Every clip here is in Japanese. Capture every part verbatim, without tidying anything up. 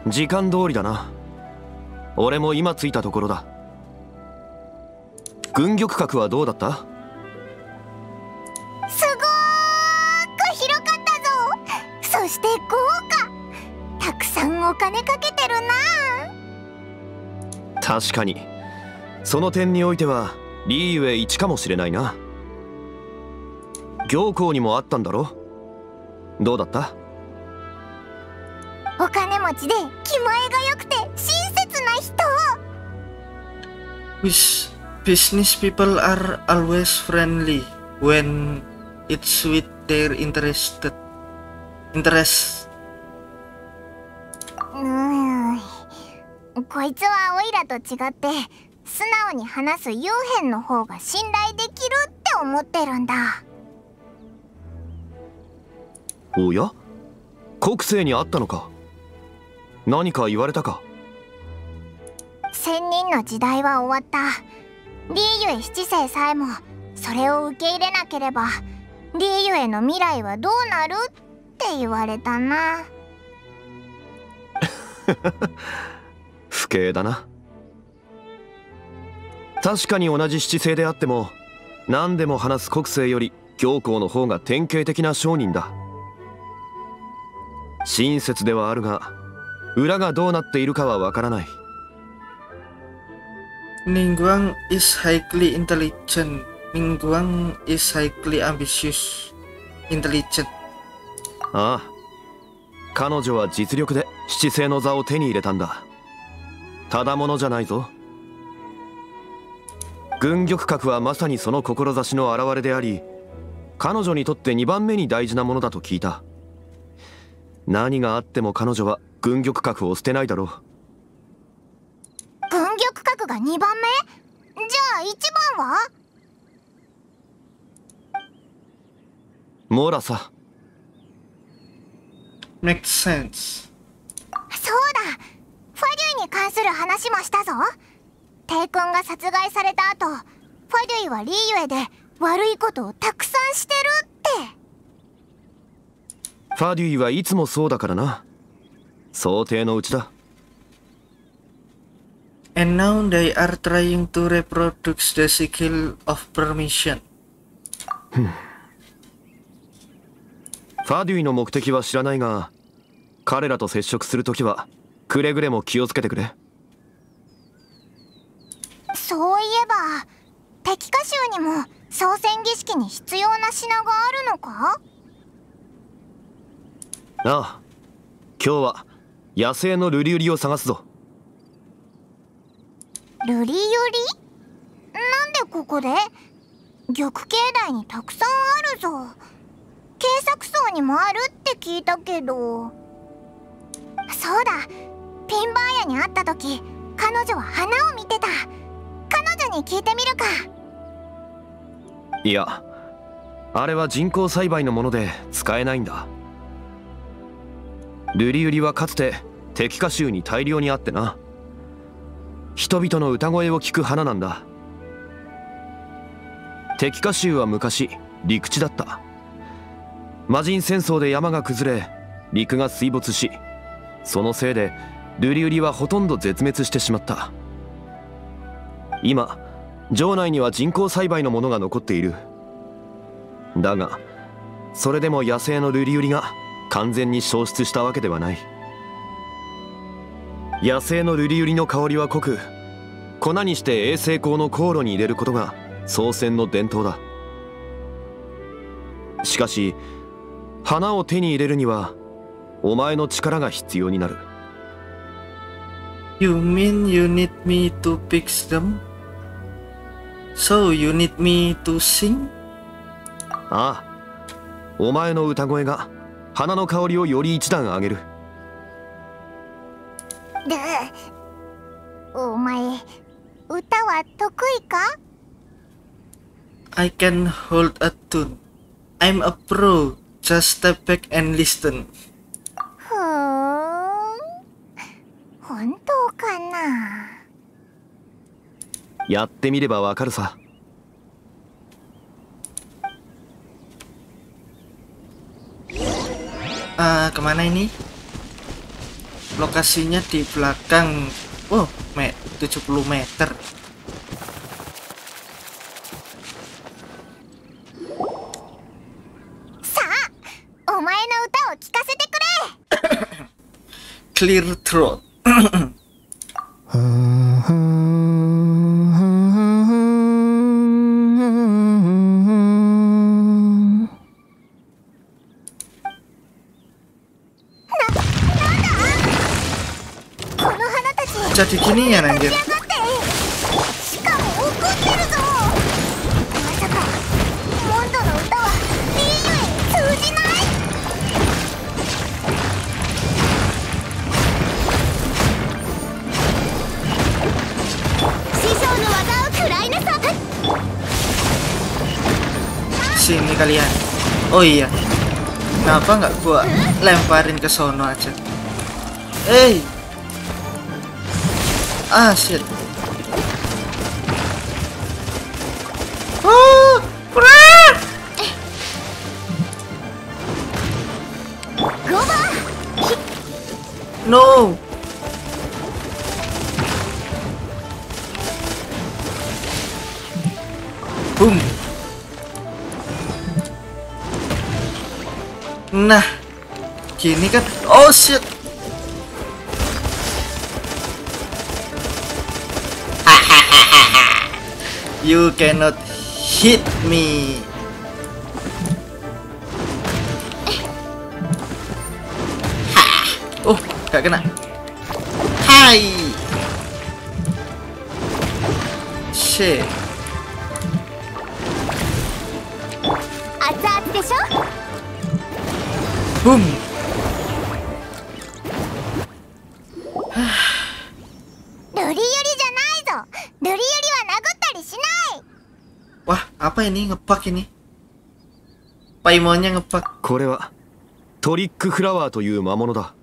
時間通りだな。俺も今着いたところだ。軍玉閣はどうだった？ すごーく広かったぞ。そして豪華。たくさんお金かけてるな。 確かにその点においてはリーユエ一かもしれないな。行幸にもあったんだろ？どうだった？ お金持ちで気前が良くて親切な人。 Which business people are always friendly when it's with their interested interest. うーん、こいつはオイラと違って素直に話すユーヘンの方が信頼できるって思ってるんだ。 おや？国政にあったのか？何か言われたか？ 仙人の時代は終わった。リーユエ七世さえもそれを受け入れなければリーユエの未来はどうなるって言われたな。 不敬だな。確かに同じ七世であっても何でも話す国政より行幸の方が典型的な商人だ。親切ではあるが裏がどうなっているかはわからない。 Ningguang is highly intelligent. Ningguang is highly ambitious. Intelligent. ああ、彼女は実力で七世の座を手に入れたんだ。ただものじゃないぞ。軍玉閣はまさにその志の表れであり、彼女にとってにばんめに大事なものだと聞いた。何があっても彼女は軍玉閣を捨てないだろう。 軍玉閣がにばんめ？じゃあいちばんは？ モラさ。 Makes sense. そうだ、ファデュイに関する話もしたぞ。帝君が殺害された後、ファデュイはリーユエで悪いことをたくさんしてるって。 ファデュイはいつもそうだからな。想定のうちだ。 And now they are trying to reproduce the cycle of permission. ファデュイの目的は知らないが、彼らと接触するときはくれぐれも気をつけてくれ。 そういえば敵歌集にも創戦儀式に必要な品があるのか？ ああ、今日は野生のルリウリを探すぞ。 ルリユリ？なんでここで？玉境内にたくさんあるぞ。警察層にもあるって聞いたけど。そうだ、ピンバーヤに会った時彼女は花を見てた。彼女に聞いてみるか。 いや、あれは人工栽培のもので使えないんだ。ルリウリはかつて敵歌集に大量にあってな。人々の歌声を聞く花なんだ。敵歌集は昔陸地だった。魔人戦争で山が崩れ陸が水没し、そのせいでルリウリはほとんど絶滅してしまった。今城内には人工栽培のものが残っている。だがそれでも野生のルリウリが完全に消失したわけではない。野生のルリウリの香りは濃く、粉にして衛生香の香炉に入れることが創戦の伝統だ。しかし花を手に入れるにはお前の力が必要になる。 You mean you need me to fix them? So you need me to sing? ああ、お前の歌声が花の香りをより一段上げる。 で、お前歌は得意か？ I can hold a tune. I'm a pro. Just step back and listen. ふーん、本当かな？ やってみればわかるさ。 Ah, kemana ini? lokasinya di belakang. Oh, tujuh puluh meter. Clear throat. Jadi gini ya anjir. Sini kalian. Oh iya, kenapa nggak gua lemparin ke sono aja? Eh, ah shit. Oh, kurang. No. Boom. Nah, gini kan. Oh shit. You cannot hit me. Oh, gak kena. Hai. Shit. Boom. Wah, apa ini ngebug ini? Paimonnya ngebug. これはトリックフラワーという魔物だ。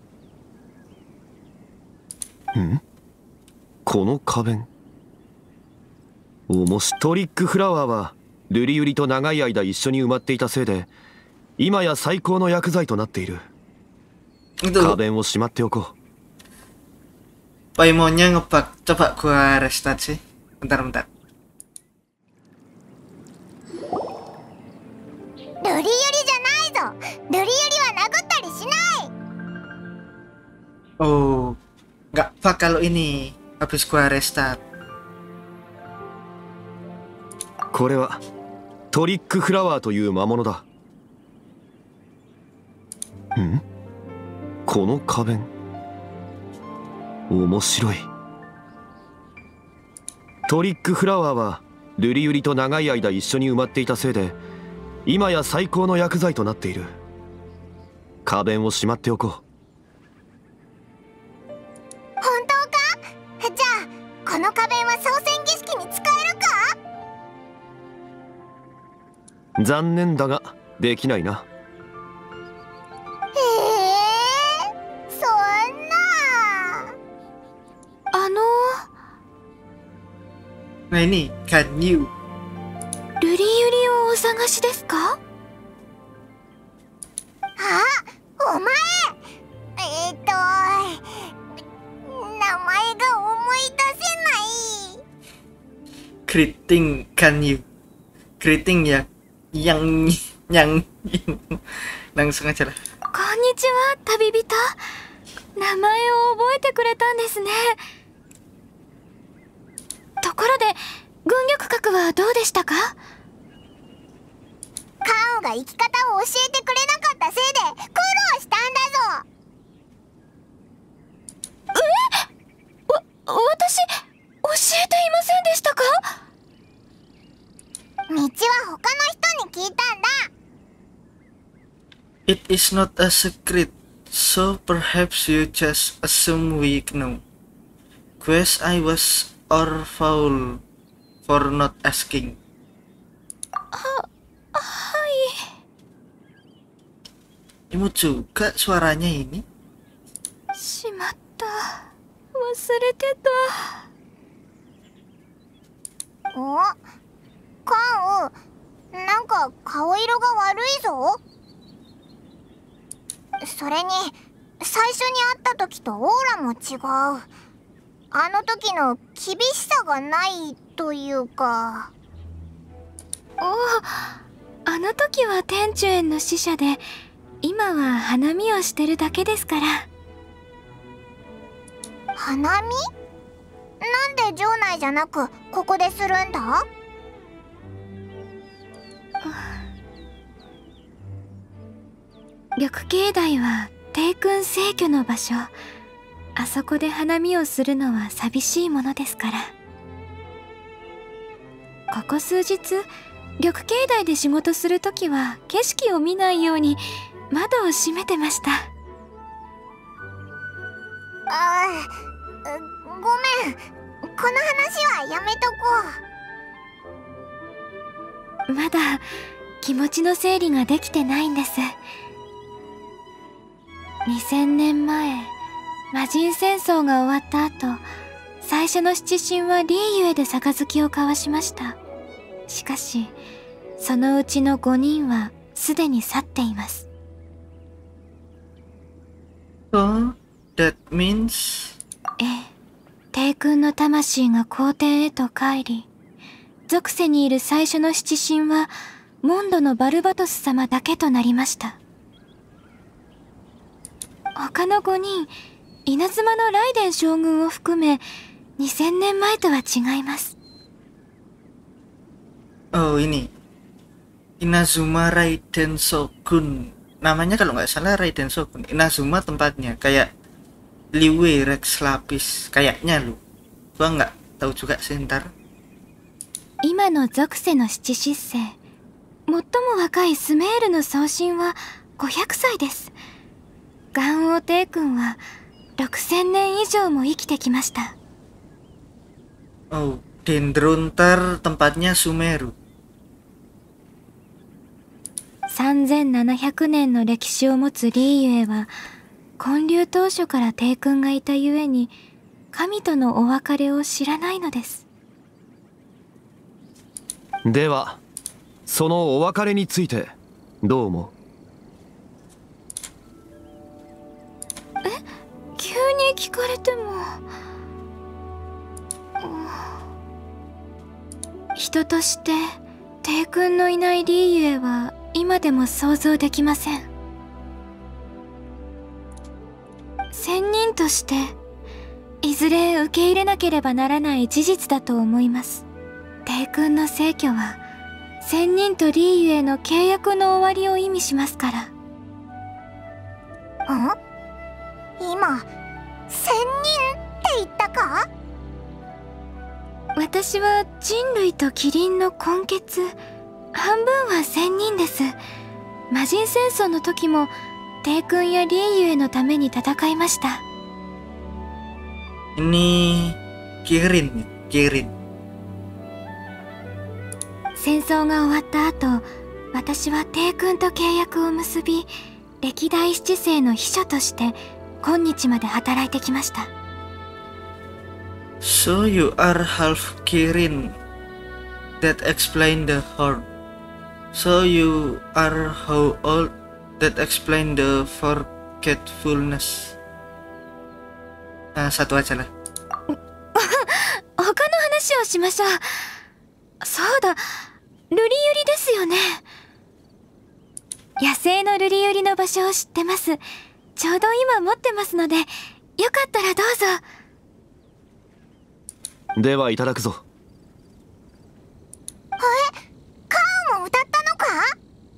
ん？この花弁。おもしトリックフラワーはルリユリと長い間一緒に埋まっていたせいで、今や最高の薬剤となっている。花弁をしまっておこう。 Paimonnya ngebug. Coba gua restart sih. Bentar, bentar. Oh, nggak bug kalau ini. Habis gua restart. これはトリックフラワーという魔物だ。ん？この花弁。面白い。トリックフラワーはルリユリと長い間一緒に埋まっていたせいで、今や最高の薬剤となっている。花弁をしまっておこう。 本当か？じゃあこの花弁は創戦儀式に使えるか？ 残念だができないな。 ええー、そんな。あの Nah ini, can you? ルリユリをお探しですか？あ、お前。えっと名前が思い出せない。 Greeting, can you? Greeting ya, yang yang langsung aja lah. こんにちは、旅人。名前を覚えてくれたんですね。ところで、軍玉閣はどうでしたか？カンオが生き方を教えてくれなかったせいで苦労したんだぞ。え？わ、私、教えていませんでしたか？道は他の人に聞いたんだ。 It is not a secret, so perhaps you just assume we know. Guess I was or foul for not asking. は、はい。 Imut juga suaranya ini. しまった。忘れてた。お？カンオ、なんか顔色が悪いぞ。それに、 最初に会った時とオーラも違う。あの時の厳しさがないというか。 おお、あの時は天寿園の使者で、今は花見をしてるだけですから。 花見？なんで城内じゃなくここでするんだ？ 緑境内は帝君逝去の場所。あそこで花見をするのは寂しいものですから。ここ数日、緑境内で仕事するときは景色を見ないように窓を閉めてました。 ああ、ごめん。この話はやめとこう。まだ気持ちの整理ができてないんです。にせんねんまえ、魔人戦争が終わった後、最初の七神はリーユエで杯を交わしました。しかし、そのうちのごにんはすでに去っています。 So, that means... ええ、帝君の魂が皇天へと帰り、属世にいる最初の七神は、モンドのバルバトス様だけとなりました。他のごにん、稲妻のライデン将軍を含め、にせんねんまえとは違います。 Oh, ini. Inazuma Raiden Shogun. Namanya kalau nggak salah Raiden Shogun. Inazuma tempatnya. Kayak Liyue Rex Lapis. Kayaknya lu. Gua nggak tahu juga sih ntar. 今の属世の七失星。最も若いスメールの早神はごひゃくさいです。元王帝君はろくせんねん以上も生きてきました。 Oh, Dendrontar tempatnya Sumeru. さんぜんななひゃくねんの歴史を持つリーユエは、建立当初から帝君がいたゆえに、神とのお別れを知らないのです。 では、そのお別れについてどう思う？ え？急に聞かれても。人として帝君のいないリーユエは今でも想像できません。仙人としていずれ受け入れなければならない事実だと思います。帝君の逝去は仙人とリーユエの契約の終わりを意味しますから。 ん？今、仙人って言ったか？ 私は人類とキリンの根血、半分は仙人です。魔人戦争の時も帝君やリーユエのために戦いました。 Ini Kirin, Kirin. 戦争が終わった後、私は帝君と契約を結び、歴代七世の秘書として今日まで働いてきました。 So you are half Kirin. That explain the horde. So you are how old? That explain the forgetfulness. Ah, satu aja lah. 他の話をしましょう。そうだ、ルリユリですよね。野生のルリユリの場所を知ってます。ちょうど今持ってますので、よかったらどうぞ。 ではいただくぞ。 え？カーも歌ったのか？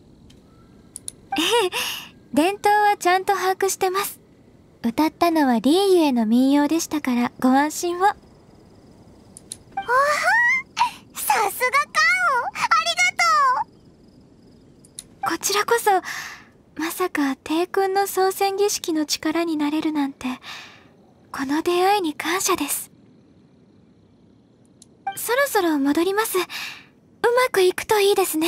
ええ、伝統はちゃんと把握してます。歌ったのはリーユエの民謡でしたからご安心を。 ああ、さすがカーン、ありがとう。 こちらこそ、まさか帝君の創戦儀式の力になれるなんて、この出会いに感謝です。そろそろ戻ります。うまくいくといいですね。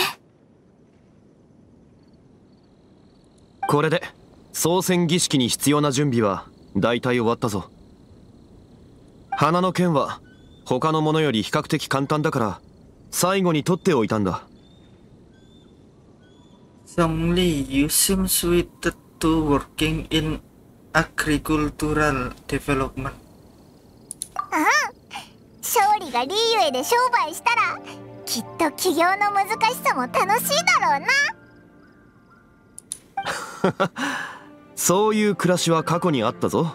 これで創戦儀式に必要な準備は大体終わったぞ。花の剣は他のものより比較的簡単だから最後に取っておいたんだ。 Zhongli, you seem suited to working in agricultural development. 勝利がリーユエで商売したらきっと起業の難しさも楽しいだろうな。 そういう暮らしは過去にあったぞ。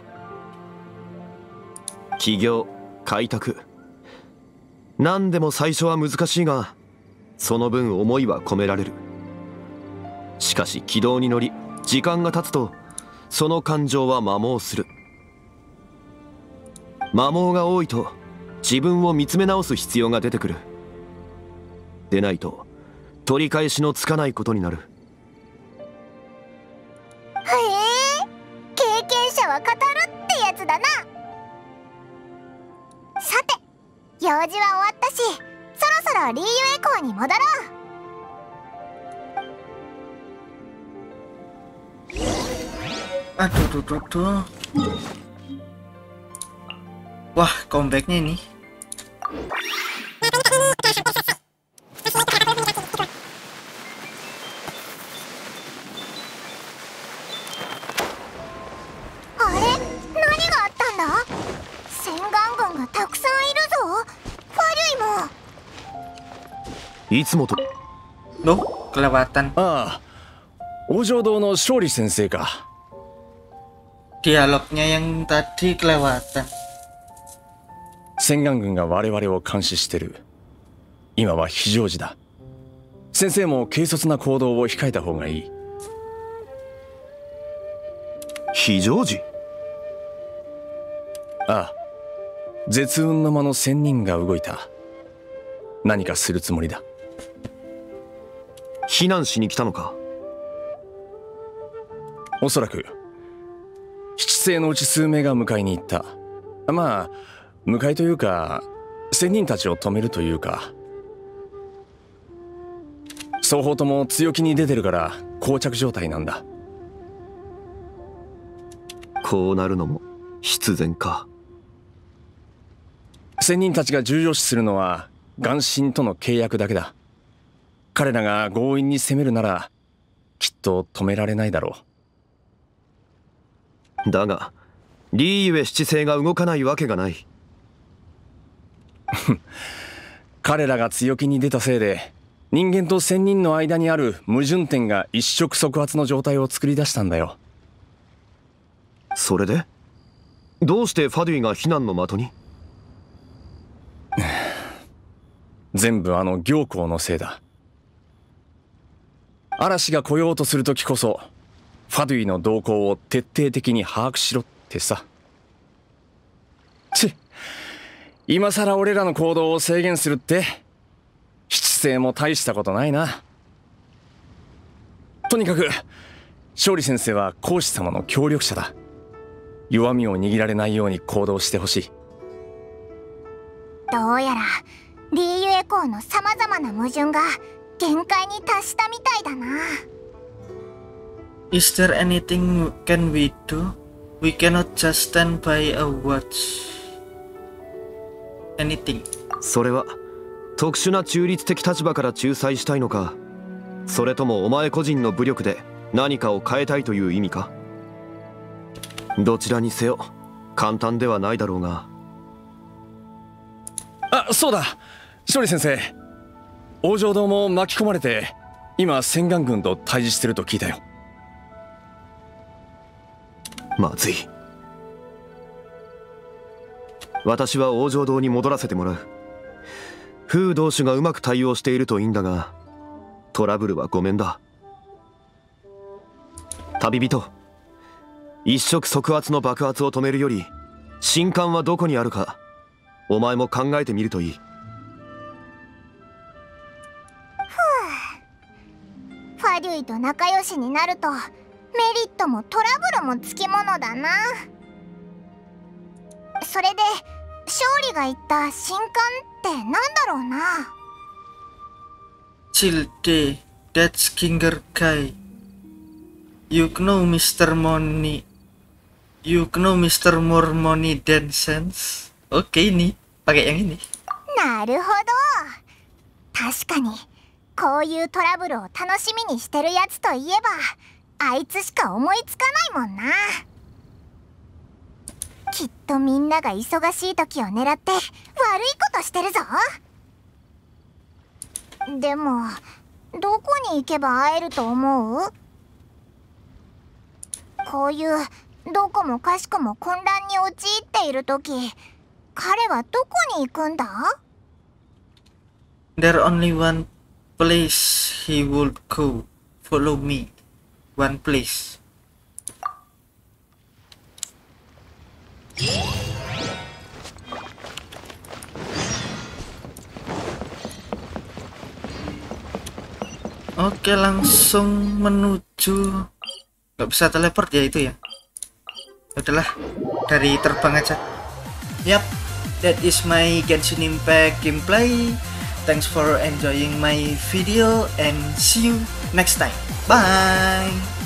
起業、開拓、何でも最初は難しいが、その分思いは込められる。しかし軌道に乗り時間が経つとその感情は摩耗する。摩耗が多いと自分を見つめ直す必要が出てくる。でないと取り返しのつかないことになる。 へえ、経験者は語るってやつだな。さて、用事は終わったし、そろそろリーユエ港に戻ろう。 Aduh, duh, duh, duh. Wah, comebacknya ini. Are? 何があったんだ？洗顔軍がたくさんいるぞ。ファリュイも。 いつもと。 Loh, kelewatan. ああ、王城堂の勝利先生か。 Dialognya yang tadi kelewatan. 洗顔軍が我々を監視してる。今は非常時だ。先生も軽率な行動を控えた方がいい。 非常時？ ああ、絶雲の間の仙人が動いた。何かするつもりだ。 避難しに来たのか？ おそらく七星のうち数名が迎えに行った。まあ迎えというか仙人たちを止めるというか、双方とも強気に出てるから膠着状態なんだ。 こうなるのも必然か。 仙人たちが重要視するのは眼神との契約だけだ。彼らが強引に攻めるならきっと止められないだろう。だがリーユエ七星が動かないわけがない。 彼らが強気に出たせいで人間と仙人の間にある矛盾点が一触即発の状態を作り出したんだよ。 それでどうしてファデュイが避難の的に？ 全部あの行幸のせいだ。嵐が来ようとする時こそファデュイの動向を徹底的に把握しろってさ。ち今さら俺らの行動を制限するって七星も大したことないな。とにかく勝利先生は孔子様の協力者だ。弱みを握られないように行動してほしい。 どうやらリーユエ港のさまざまな矛盾が限界に達したみたいだな。 Is there anything can we do? We cannot just stand by a watch. Anything. それは特殊な中立的立場から仲裁したいのか、それともお前個人の武力で何かを変えたいという意味か。どちらにせよ簡単ではないだろうが。 あ、そうだ、勝利先生、王城堂も巻き込まれて今洗顔軍と対峙してると聞いたよ。 まずい。私は王城堂に戻らせてもらう。風同種がうまく対応しているといいんだが、トラブルはごめんだ。旅人、一触即発の爆発を止めるより神官はどこにあるかお前も考えてみるといい。 ファデュイと仲良しになるとメリットもトラブルもつきものだな。それで勝利が言った神官ってなんだろうな。 Childe, that's Ginger Guy. You know Mister Money. You know Mister More Money Than Sense. Oke, ini pakai yang ini. なるほど。確かにこういうトラブルを楽しみにしてるやつといえばあいつしか思いつかないもんな。 きっとみんなが忙しい時を狙って悪いことしてるぞ。でもどこに行けば会えると思う？こういうどこもかしこも混乱に陥っている時、彼はどこに行くんだ？ There only one place he would go. Follow me. One place. Oke, langsung menuju. Gak bisa teleport ya itu ya. Udahlah, dari terbang aja. Yap, that is my Genshin Impact gameplay. Thanks for enjoying my video and see you next time. Bye.